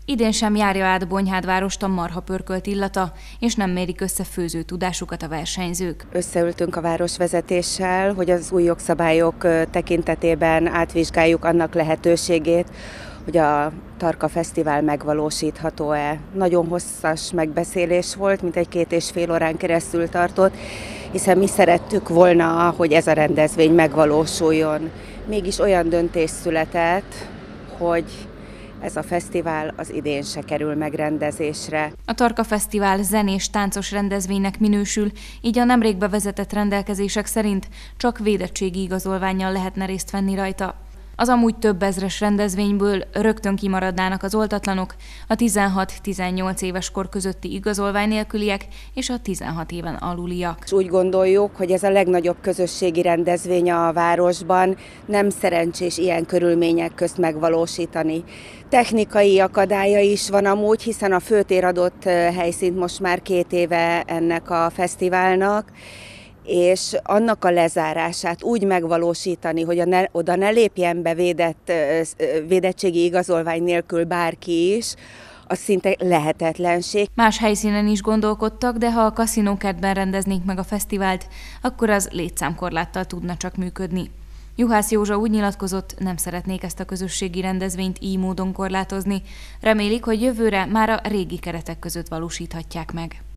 Idén sem járja át Bonyhádvárost a marhapörkölt illata, és nem mérik össze főző tudásukat a versenyzők. Összeültünk a városvezetéssel, hogy az új jogszabályok tekintetében átvizsgáljuk annak lehetőségét, hogy a Tarka Fesztivál megvalósítható-e. Nagyon hosszas megbeszélés volt, mintegy 2,5 órán keresztül tartott, hiszen mi szerettük volna, hogy ez a rendezvény megvalósuljon. Mégis olyan döntés született, hogy ez a fesztivál az idén se kerül megrendezésre. A Tarka Fesztivál zenés táncos rendezvénynek minősül, így a nemrég bevezetett rendelkezések szerint csak védettségi igazolvánnyal lehetne részt venni rajta. Az amúgy több ezres rendezvényből rögtön kimaradnának az oltatlanok, a 16-18 éves kor közötti igazolvány nélküliek és a 16 éven aluliak. Úgy gondoljuk, hogy ez a legnagyobb közösségi rendezvény a városban, nem szerencsés ilyen körülmények közt megvalósítani. Technikai akadálya is van amúgy, hiszen a főtér adott helyszínt most már 2 éve ennek a fesztiválnak, és annak a lezárását úgy megvalósítani, hogy oda ne lépjen be védettségi igazolvány nélkül bárki is, az szinte lehetetlenség. Más helyszínen is gondolkodtak, de ha a kaszinókertben rendeznék meg a fesztivált, akkor az létszámkorláttal tudna csak működni. Juhász Józsa úgy nyilatkozott, nem szeretnék ezt a közösségi rendezvényt így módon korlátozni. Remélik, hogy jövőre már a régi keretek között valósíthatják meg.